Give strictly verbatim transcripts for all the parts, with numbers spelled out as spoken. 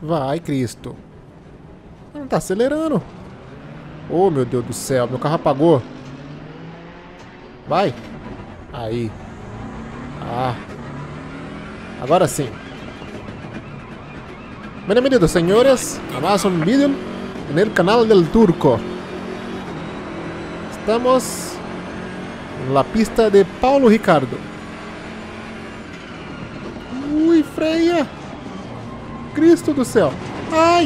Vai, Cristo. Não tá acelerando. Oh, meu Deus do céu. Meu carro apagou. Vai. Aí. Ah. Agora sim. Bienvenidos, señores, a más un vídeo en el canal del Turco. Estamos en la pista de Paulo Ricardo. Ui, freia. Cristo do céu. Ai.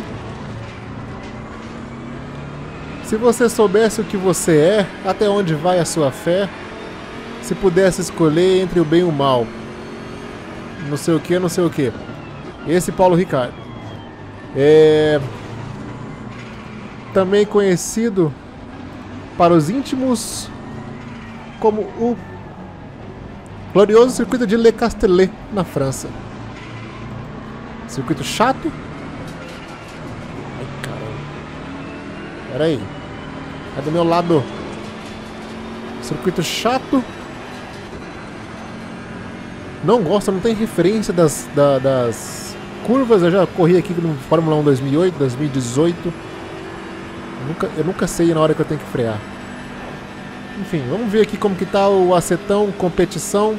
Se você soubesse o que você é, até onde vai a sua fé, se pudesse escolher entre o bem e o mal, não sei o que, não sei o que. Esse Paulo Ricardo. É... Também conhecido para os íntimos como o glorioso circuito de Le Castellet, na França. Circuito chato. Ai, caramba. Pera aí. É do meu lado. Circuito chato. Não gosto, não tem referência das, da, das curvas. Eu já corri aqui no Fórmula um dois mil e oito, dois mil e dezoito. Eu nunca, eu nunca sei na hora que eu tenho que frear. Enfim, vamos ver aqui como que tá o acetão, competição.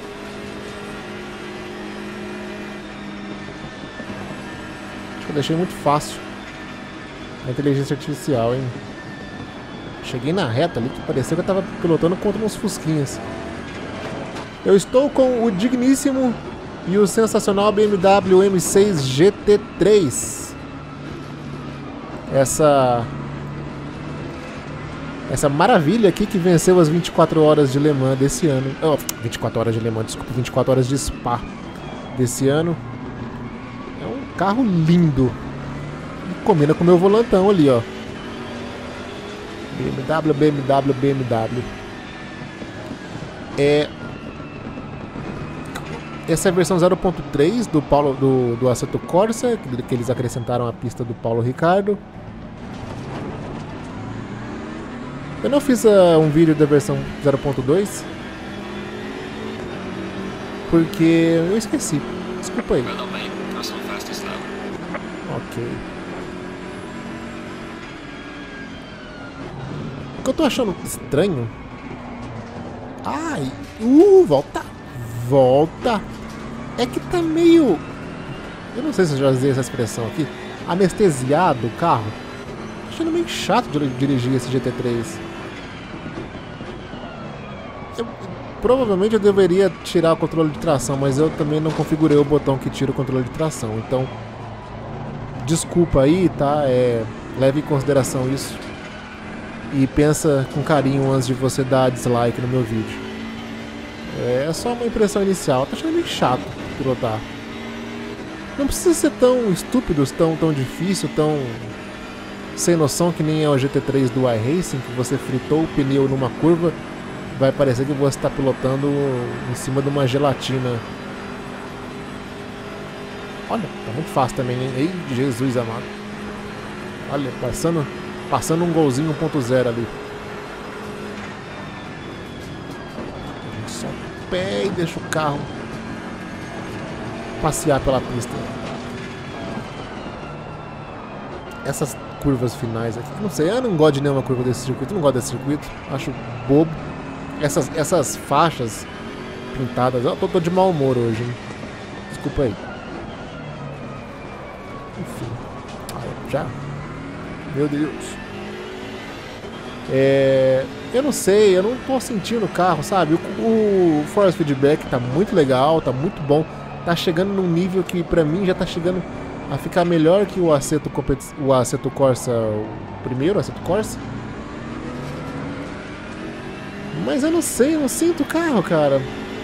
Acho que eu deixei muito fácil a inteligência artificial, hein? Cheguei na reta ali que parecia que eu tava pilotando contra uns fusquinhas. Eu estou com o digníssimo e o sensacional B M W M seis G T três. Essa... Essa maravilha aqui que venceu as vinte e quatro horas de Le Mans desse ano. Oh, vinte e quatro horas de Le Mans, desculpa, vinte e quatro horas de Spa desse ano. É um carro lindo. E combina com o meu volantão ali, ó. B M W, B M W, B M W. É... Essa é a versão zero ponto três do, Paulo, do, do Assetto Corsa, que, que eles acrescentaram à pista do Paulo Ricardo. Eu não fiz uh, um vídeo da versão zero ponto dois porque eu esqueci. Desculpa aí. Ok. O que eu tô achando estranho... Ai! Uh, volta! Volta! É que tá meio... Eu não sei se eu já usei essa expressão aqui. Anestesiado o carro. Tô achando meio chato de dirigir esse G T três. Eu, provavelmente eu deveria tirar o controle de tração, mas eu também não configurei o botão que tira o controle de tração. Então, desculpa aí, tá? É, leve em consideração isso. E pensa com carinho antes de você dar dislike no meu vídeo. É só uma impressão inicial. Tá achando meio chato pilotar. Não precisa ser tão estúpido, tão, tão difícil, tão sem noção que nem é o G T três do iRacing, que você fritou o pneu numa curva, vai parecer que você está pilotando em cima de uma gelatina. Olha, tá muito fácil também, hein? Ei, Jesus amado. Olha, passando, passando um golzinho um ponto zero ali. Só o pé e deixa o carro passear pela pista. Essas curvas finais aqui, não sei, eu não gosto de nenhuma curva desse circuito, eu não gosto desse circuito, acho bobo. Essas, essas faixas pintadas, eu tô, tô de mau humor hoje, hein? Desculpa aí. Enfim, ah, já, meu Deus. É, eu não sei, eu não tô sentindo o carro, sabe? O, o Force Feedback tá muito legal, tá muito bom, tá chegando num nível que pra mim já tá chegando a ficar melhor que o Assetto, o Assetto Corsa, o primeiro Assetto Corsa. Mas eu não sei, eu não sinto o carro, cara.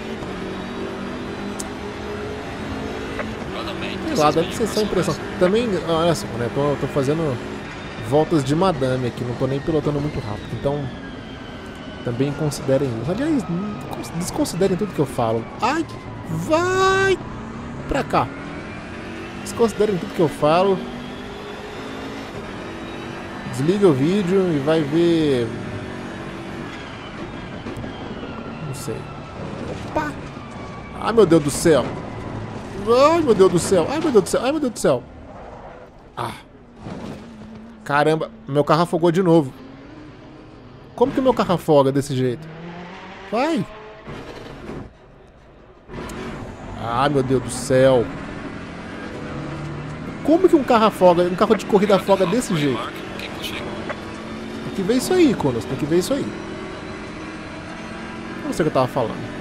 Sei lá, deve ser só impressão. Também, olha só, né? Tô, tô fazendo voltas de madame aqui, não tô nem pilotando muito rápido. Então, também considerem isso. Aliás, desconsiderem tudo que eu falo. Ai, vai pra cá. Desconsiderem tudo que eu falo. Desliga o vídeo e vai ver... Não sei. Opa! Ai, meu Deus do céu! Ai, meu Deus do céu! Ai, meu Deus do céu! Ai, meu Deus do céu! Ah. Caramba, meu carro afogou de novo. Como que meu carro afoga desse jeito? Vai. Ah, meu Deus do céu. Como que um carro afoga, um carro de corrida afoga desse jeito? Tem que ver isso aí, Conos, tem que ver isso aí. Não sei o que eu tava falando.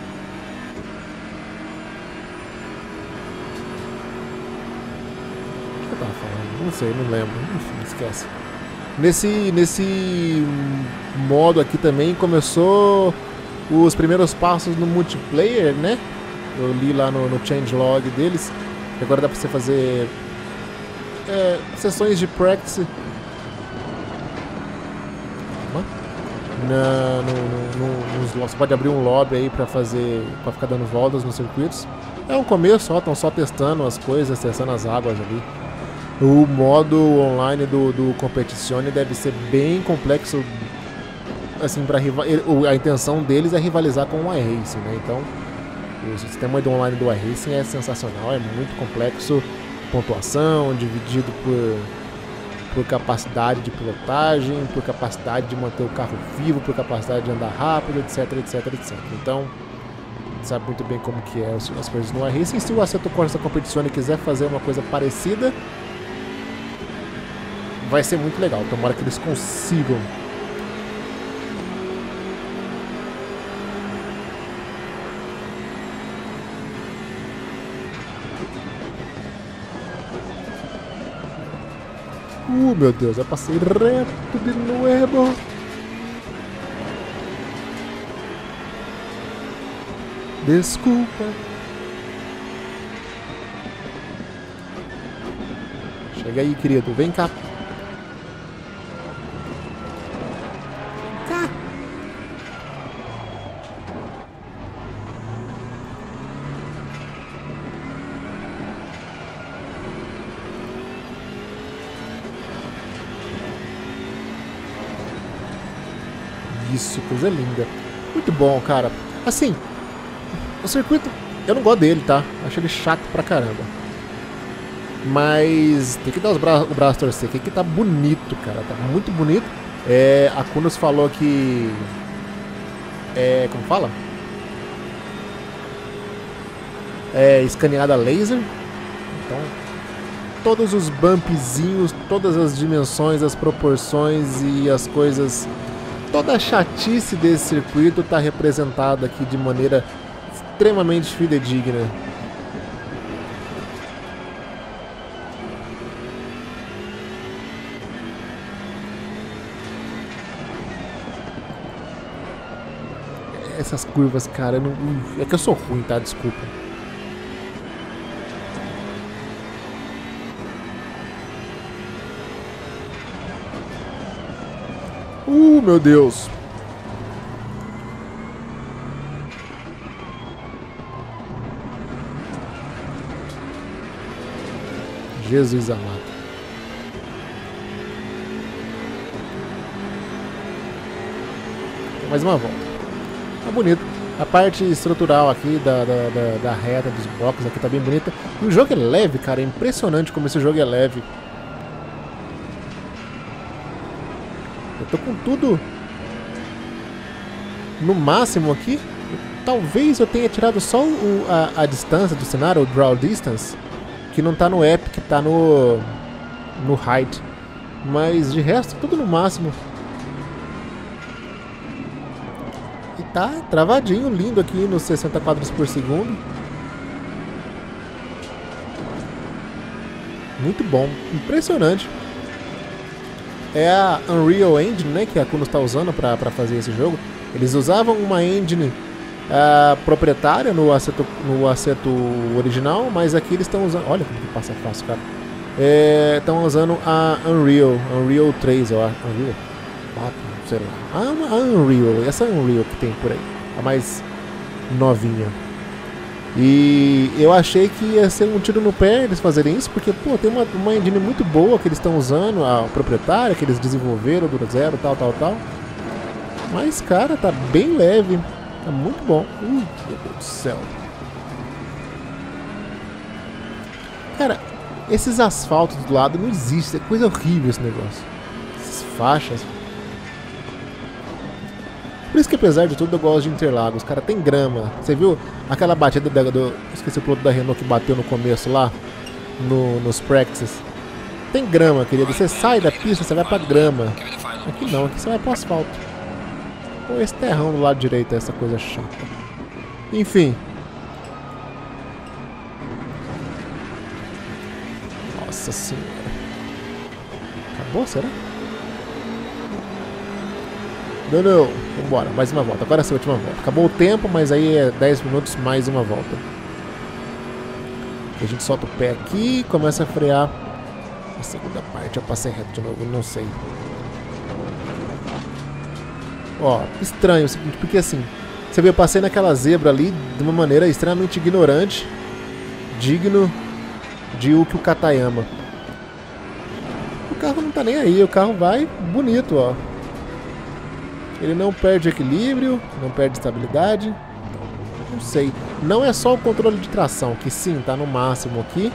Tava falando, não sei, não lembro, enfim, esquece. Nesse, nesse modo aqui também começou os primeiros passos no multiplayer, né? Eu li lá no, no changelog deles. Agora dá pra você fazer é, sessões de practice na, no, no, nos, você pode abrir um lobby aí pra fazer, pra ficar dando voltas nos circuitos. É um começo, ó, estão só testando as coisas, testando as águas ali. O modo online do, do Competizione deve ser bem complexo, assim, para a intenção deles é rivalizar com o iRacing, né? Então, o sistema do online do iRacing é sensacional, é muito complexo, pontuação dividido por, por capacidade de pilotagem, por capacidade de manter o carro vivo, por capacidade de andar rápido, etc, etc, etcétera. Então, sabe muito bem como que é as coisas no iRacing. Se o Assetto Corsa Competizione quiser fazer uma coisa parecida, vai ser muito legal, tomara que eles consigam. Uh, meu Deus, eu passei reto de novo. Desculpa. Chega aí, querido, vem cá. Isso, coisa linda. Muito bom, cara. Assim, o circuito, eu não gosto dele, tá? Acho ele chato pra caramba. Mas tem que dar os bra o braço a torcer, que aqui tá bonito, cara. Tá muito bonito. É, a Kunos falou que... É, como fala? É escaneada laser. Então, todos os bumpzinhos, todas as dimensões, as proporções e as coisas... Toda a chatice desse circuito está representada aqui de maneira extremamente fidedigna. Essas curvas, cara, eu não... é que eu sou ruim, tá? Desculpa. Uh, meu Deus. Jesus amado. Mais uma volta. Tá bonito. A parte estrutural aqui da, da, da, da reta dos blocos aqui tá bem bonita. E o jogo é leve, cara. É impressionante como esse jogo é leve. Eu tô com tudo no máximo aqui. Talvez eu tenha tirado só o, a, a distância do cenário, o draw distance, que não tá no Epic, tá no no height. Mas de resto, tudo no máximo. E tá travadinho, lindo aqui nos sessenta quadros por segundo. Muito bom, impressionante. É a Unreal Engine, né, que a Kunos está usando para fazer esse jogo. Eles usavam uma engine uh, proprietária no Assetto, no Assetto original, mas aqui eles estão usando... Olha como que passa fácil, cara. Estão é, usando a Unreal, Unreal três, ó. Unreal quatro, sei lá. A, a Unreal, essa Unreal que tem por aí. A mais novinha. E eu achei que ia ser um tiro no pé eles fazerem isso, porque, pô, tem uma, uma engine muito boa que eles estão usando, a proprietária, que eles desenvolveram do zero, tal, tal, tal. Mas, cara, tá bem leve, tá muito bom. Ui, meu Deus do céu. Cara, Esses asfaltos do lado não existem, é coisa horrível esse negócio. Essas faixas. Por isso que apesar de tudo eu gosto de Interlagos, cara, tem grama. Você viu aquela batida da, do... Esqueci o piloto da Renault que bateu no começo lá, no, nos practices. Tem grama, querido, você sai da pista, você vai pra grama. Aqui não, aqui você vai pro asfalto. Pô, esse terrão do lado direito é essa coisa chata. Enfim. Nossa senhora. Acabou, será? Não, não. Vambora, mais uma volta. Agora essa última volta. Acabou o tempo, mas aí é dez minutos mais uma volta. A gente solta o pé aqui e começa a frear a segunda parte. Eu passei reto de novo, não sei. Ó, estranho o seguinte, porque assim, você vê, eu passei naquela zebra ali de uma maneira extremamente ignorante, digno de Yuki Katayama. O carro não tá nem aí, o carro vai bonito, ó. Ele não perde equilíbrio, não perde estabilidade. Não sei. Não é só o controle de tração, que sim, tá no máximo aqui.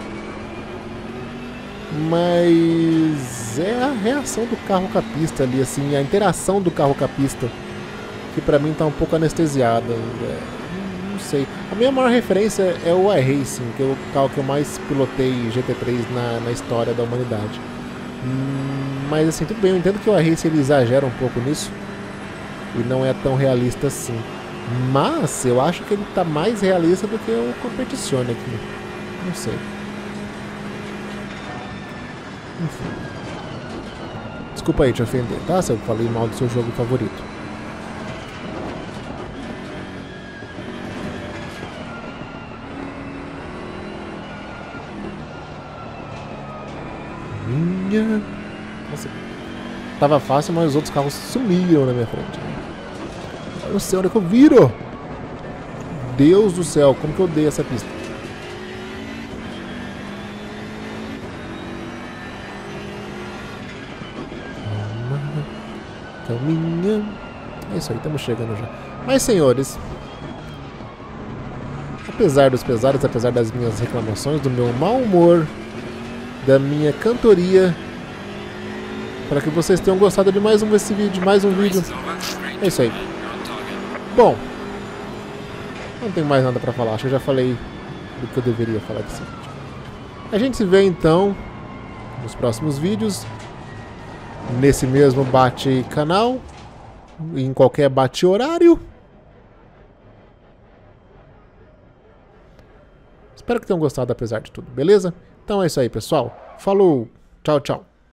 Mas é a reação do carro com a pista ali, assim, a interação do carro com a pista, que pra mim tá um pouco anestesiada. É, não sei. A minha maior referência é o iRacing, que é o carro que eu mais pilotei G T três na, na história da humanidade. Hum, mas assim, tudo bem, eu entendo que o iRacing ele exagera um pouco nisso. E não é tão realista assim. Mas eu acho que ele tá mais realista do que o Competizione aqui. Não sei. Enfim. Desculpa aí te ofender, tá? Se eu falei mal do seu jogo favorito. Minha... Nossa. Tava fácil, mas os outros carros sumiram na minha frente. Eu não sei onde é que eu viro. Deus do céu, como que eu odeio essa pista. Caminha. É isso aí, estamos chegando já. Mas senhores, apesar dos pesares, apesar das minhas reclamações, do meu mau humor, da minha cantoria, para que vocês tenham gostado de mais um esse vídeo, de mais um vídeo. É isso aí. Bom, não tem mais nada pra falar, acho que eu já falei do que eu deveria falar desse vídeo. A gente se vê então nos próximos vídeos, nesse mesmo bate-canal, em qualquer bate-horário. Espero que tenham gostado apesar de tudo, beleza? Então é isso aí, pessoal. Falou, tchau, tchau.